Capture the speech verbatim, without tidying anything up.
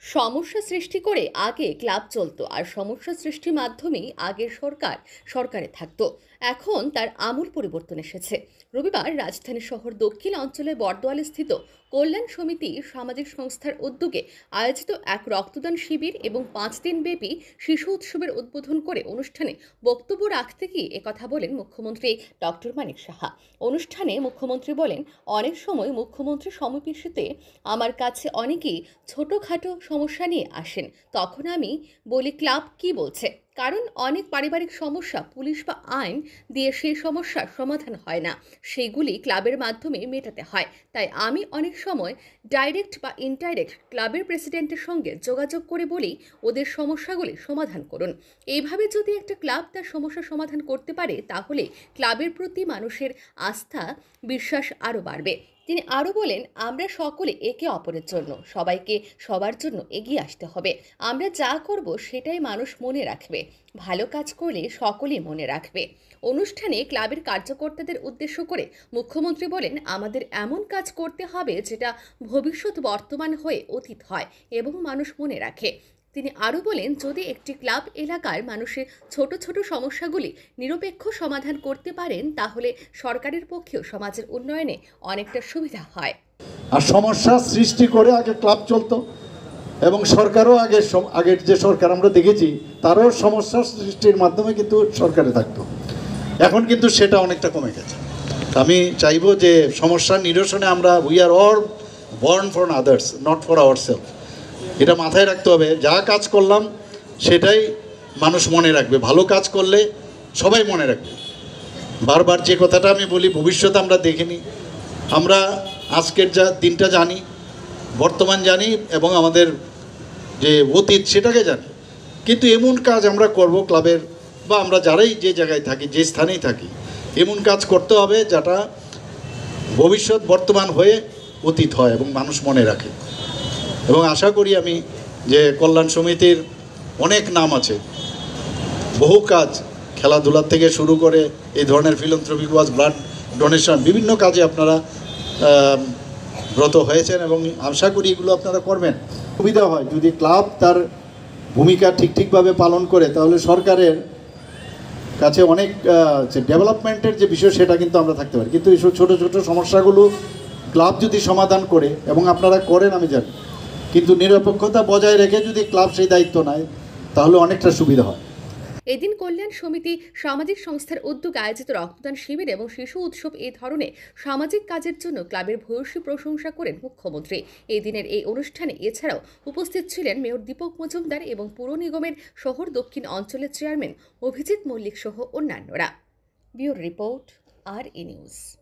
সমস্যা সৃষ্টি করে আগে ক্লাব চলতো আর সমস্যা সৃষ্টির মাধ্যমেই আগের সরকার সরকারে থাকতো। এখন তার আমূল পরিবর্তন এসেছে। রবিবার রাজধানী শহর দক্ষিণ অঞ্চলের বর্দোয়ালে স্থিত কল্যাণ সমিতি সামাজিক সংস্থার উদ্যোগে আয়োজিত এক রক্তদান শিবির এবং পাঁচ দিন ব্যাপী শিশু উৎসবের উদ্বোধন করে অনুষ্ঠানে বক্তব্য রাখতে গিয়ে একথা বলেন মুখ্যমন্ত্রী ডক্টর মানিক সাহা। অনুষ্ঠানে মুখ্যমন্ত্রী বলেন, অনেক সময় মুখ্যমন্ত্রী সমাবেশেতে আমার কাছে অনেকেই ছোটোখাটো সমস্যা নিয়ে আসেন। তখন আমি বলি ক্লাব কি বলছে, কারণ অনেক পারিবারিক সমস্যা পুলিশ বা আইন দিয়ে সেই সমস্যার সমাধান হয় না, সেইগুলি ক্লাবের মাধ্যমে মেটাতে হয়। তাই আমি অনেক সময় ডাইরেক্ট বা ইনডাইরেক্ট ক্লাবের প্রেসিডেন্টের সঙ্গে যোগাযোগ করে বলি ওদের সমস্যাগুলি সমাধান করুন। এইভাবে যদি একটা ক্লাব তার সমস্যা সমাধান করতে পারে তাহলে ক্লাবের প্রতি মানুষের আস্থা বিশ্বাস আরও বাড়বে। তিনি আরও বলেন, আমরা সকলে একে অপরের জন্য, সবাইকে সবার জন্য এগিয়ে আসতে হবে। আমরা যা করব সেটাই মানুষ মনে রাখবে। ভালো কাজ করলে সকলেই মনে রাখবে। অনুষ্ঠানে ক্লাবের কার্যকর্তাদের উদ্দেশ্য করে মুখ্যমন্ত্রী বলেন, আমাদের এমন কাজ করতে হবে যেটা ভবিষ্যৎ বর্তমান হয়ে অতীত হয় এবং মানুষ মনে রাখে। তিনি আরও বলেন, যদি একটি ক্লাব এলাকার মানুষের ছোট ছোট সমস্যাগুলি নিরপেক্ষ সমাধান করতে পারেন তাহলে সরকারের পক্ষেও সমাজের উন্নয়নে অনেকটা সুবিধা হয়। আর সমস্যা সৃষ্টি করে আগে ক্লাব চলতো এবং সরকারও আগে আগের যে সরকার আমরা দেখেছি তারও সমস্যা সৃষ্টির মাধ্যমে কিন্তু সরকারে থাকতো। এখন কিন্তু সেটা অনেকটা কমে গেছে। আমি চাইবো যে সমস্যা নিরসনে আমরা we are all born for others, not for our self. এটা মাথায় রাখতে হবে। যা কাজ করলাম সেটাই মানুষ মনে রাখবে। ভালো কাজ করলে সবাই মনে রাখবে। বারবার যে কথাটা আমি বলি, ভবিষ্যৎ আমরা দেখিনি। আমরা আজকের যা দিনটা জানি, বর্তমান জানি এবং আমাদের যে অতীত সেটাকে জানি, কিন্তু এমন কাজ আমরা করব ক্লাবের বা আমরা যারাই যে জায়গায় থাকি, যে স্থানেই থাকি, এমন কাজ করতে হবে যেটা ভবিষ্যৎ বর্তমান হয়ে অতীত হয় এবং মানুষ মনে রাখে। এবং আশা করি আমি যে কল্যাণ সমিতির অনেক নাম আছে, বহু কাজ, খেলাধুলার থেকে শুরু করে এই ধরনের ফিলান্থ্রপিক ওয়াজ, ব্লাড ডোনেশন, বিভিন্ন কাজে আপনারা ব্রত হয়েছেন এবং আশা করি এগুলো আপনারা করবেন। সুবিধা হয় যদি ক্লাব তার ভূমিকা ঠিক ঠিকভাবে পালন করে, তাহলে সরকারের কাছে অনেক ডেভেলপমেন্টের যে বিষয় সেটা কিন্তু আমরা থাকতে পারি। কিন্তু এইসব ছোটো ছোটো সমস্যাগুলো ক্লাব যদি সমাধান করে, এবং আপনারা করেন আমি জানি, কিন্তু নিরপেক্ষতা বজায় রেখে যদি ক্লাব সেই দায়িত্ব নেয় তাহলে অনেকটা সুবিধা হয়। এদিন কল্যাণ সমিতি সামাজিক সংস্থার উদ্যোগে আয়োজিত রক্তদান শিবির এবং শিশু উৎসব এই ধরনের সামাজিক কাজের জন্য ক্লাবের ভূয়সী প্রশংসা করেন মুখ্যমন্ত্রী। এই দিনের এই অনুষ্ঠানে এছাড়াও উপস্থিত ছিলেন মেয়র দীপক মজুমদার এবং পুর নিগমের শহর দক্ষিণ অঞ্চলের চেয়ারম্যান অভিজিৎ মল্লিক সহ অন্যান্যরা। Bureau report, R E news.